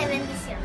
bendición.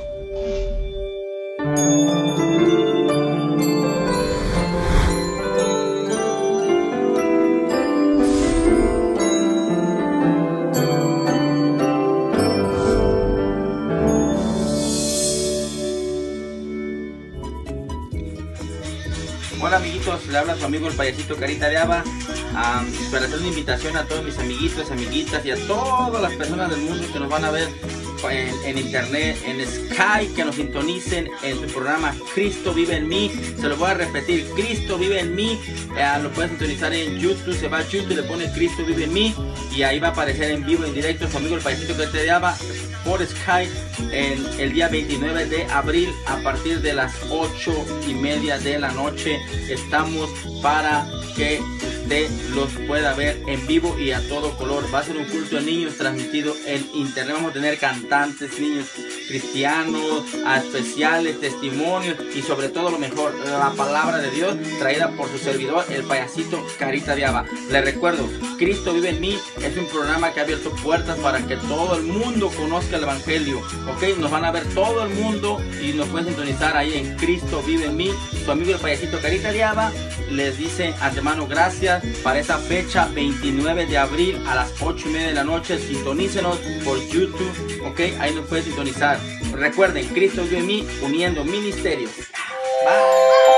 Hola amiguitos, le habla su amigo el payasito Carita de Haba para hacer una invitación a todos mis amiguitos, amiguitas y a todas las personas del mundo que nos van a ver en internet, en Sky, que nos sintonicen en su programa Cristo Vive en Mí. Se lo voy a repetir, Cristo Vive en Mí. Lo pueden sintonizar en YouTube, se va a YouTube, le pone Cristo Vive en Mí y ahí va a aparecer en vivo, en directo, su amigo el payasito Carita de Haba por Sky en el día 29 de abril a partir de las 8:30 de la noche. Estamos para que usted los pueda ver en vivo y a todo color. Va a ser un culto de niños transmitido en internet. Vamos a tener cantantes, niños cristianos, especiales, testimonios y sobre todo lo mejor, la palabra de Dios traída por su servidor, el payasito Carita de Haba. Les recuerdo, Cristo Vive en Mí es un programa que ha abierto puertas para que todo el mundo conozca el Evangelio. Ok, nos van a ver todo el mundo y nos pueden sintonizar ahí en Cristo Vive en Mí. Su amigo el payasito Carita de Haba les dice antemano gracias para esa fecha 29 de abril a las 8:30 de la noche. Sintonícenos por YouTube, ok, ahí nos pueden sintonizar. Recuerden, Cristo Vive en Mí, uniendo ministerios. Bye.